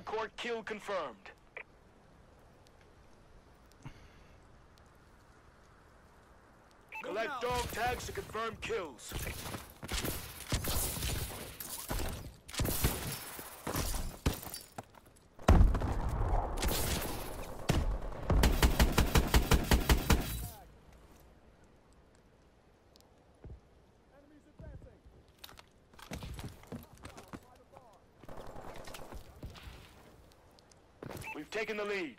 Hardcore kill confirmed. Collect dog tags to confirm kills. We've taken the lead.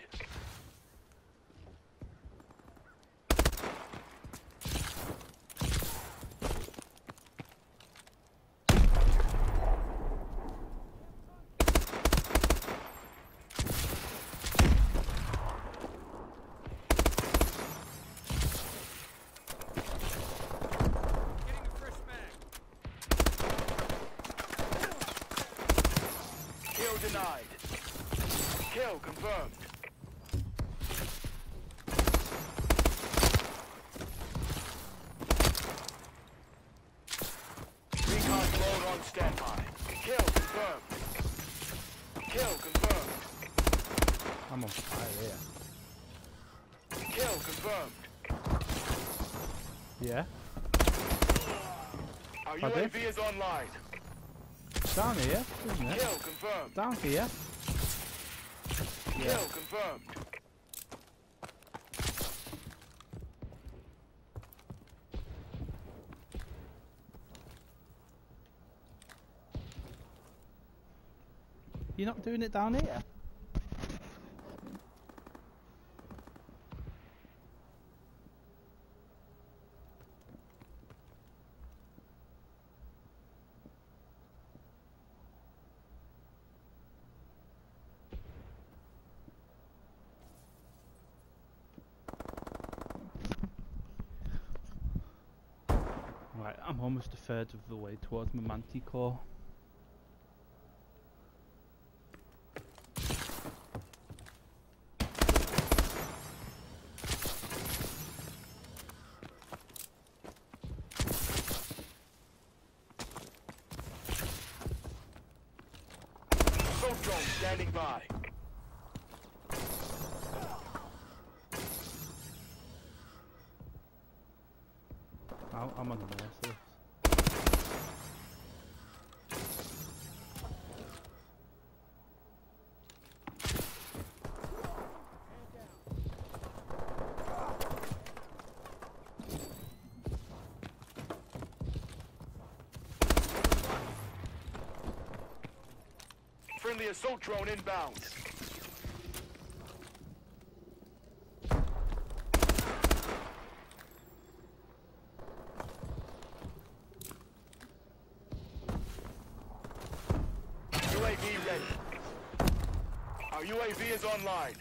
Kill denied. Kill confirmed. Recon drone on standby. Kill confirmed. Kill confirmed. I'm on fire here. Kill confirmed. Yeah. Our I did. UAV is online. Down here, isn't it? Kill confirmed. Down here. Kill confirmed. You're not doing it down here? Right, I'm almost a third of the way towards my Manticore. Assault drone standing by. I'm on the Mercy. Friendly assault drone inbound. UAV ready. Our UAV is online.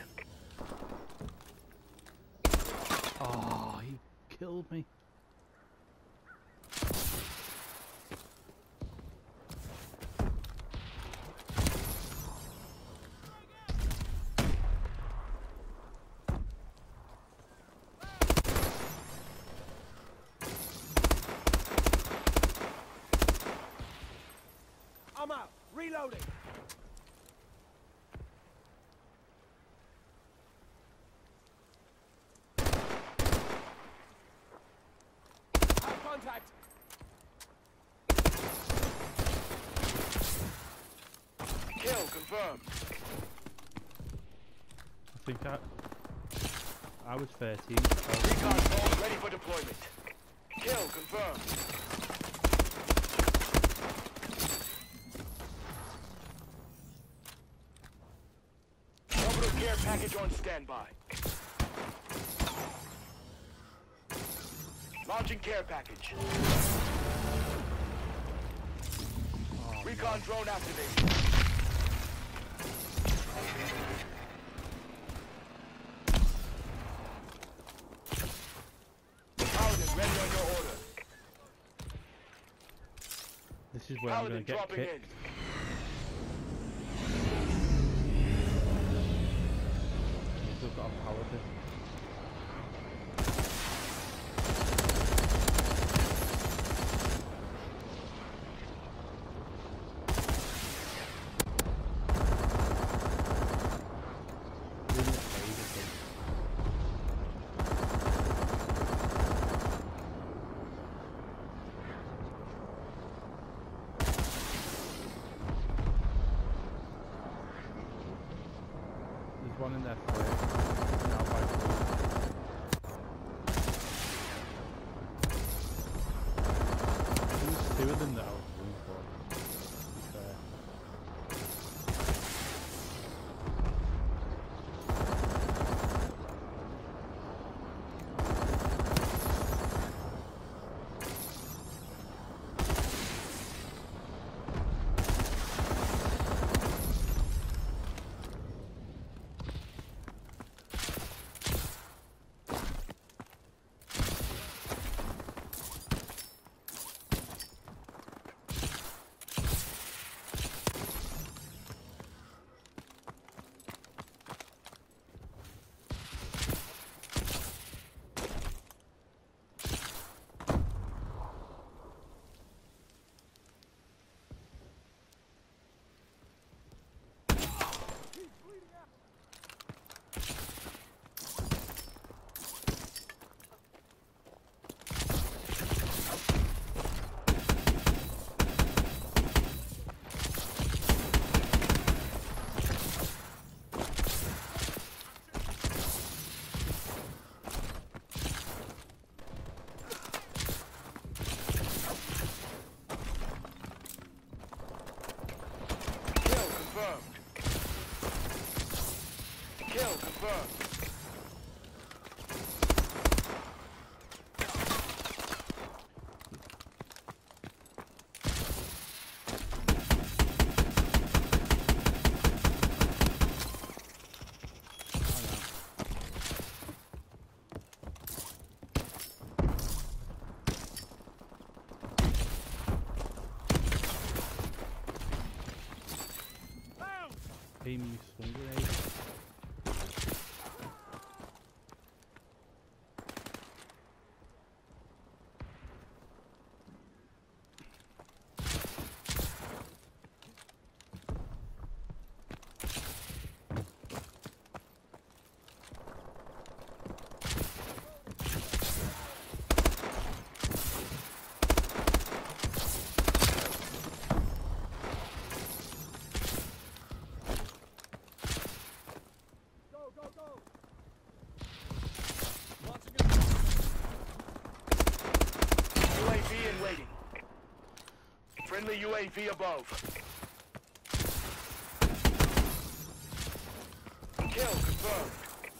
Oh, he killed me. I'm out. Reloading. Have contact. Kill confirmed. I think I was 13. Recon drone ready for deployment. Kill confirmed. Orbital care package on standby. Launching care package. Recon drone activated. Paladin ready on your order. This is where I'm Paladin going to get dropping kicked. in. Still got a Paladin. one in there first. Now by four. There's two of them that I was going for. To be fair. Kill confirmed. Aiming swing grenade. UAV in waiting. Friendly UAV above. Kill confirmed.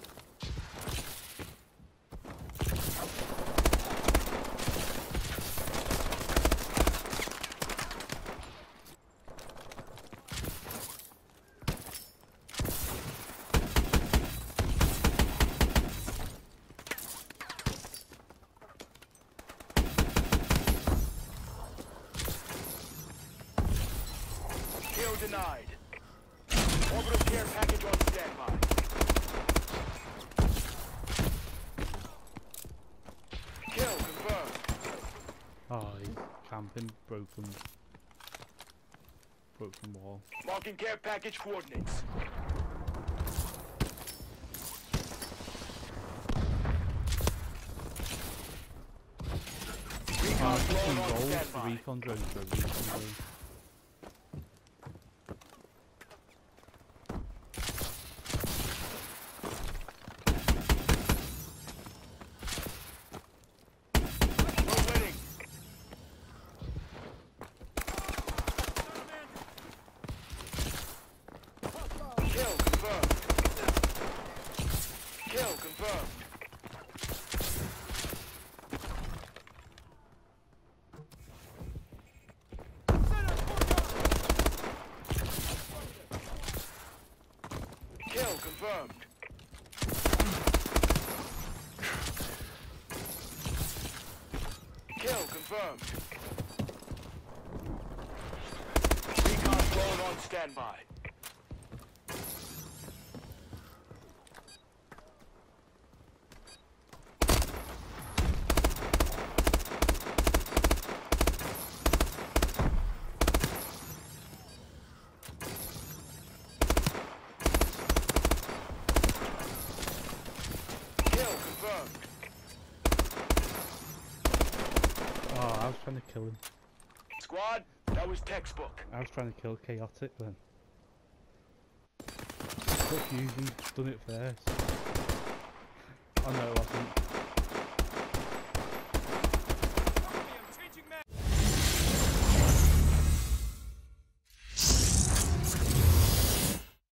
Kill denied. Orbital care package on standby. Kill confirmed. Oh, he's camping, broken wall. Marking care package coordinates. Recon drone on The standby. recon drone's for a recon drone. We're winning. Kill confirmed. Kill confirmed. Kill confirmed. Kill confirmed. Recon drone on standby. Kill confirmed. Oh, I was trying to kill him. Squad, that was textbook. I was trying to kill Chaotic then. Got fusion, done it first. Oh no, it wasn't.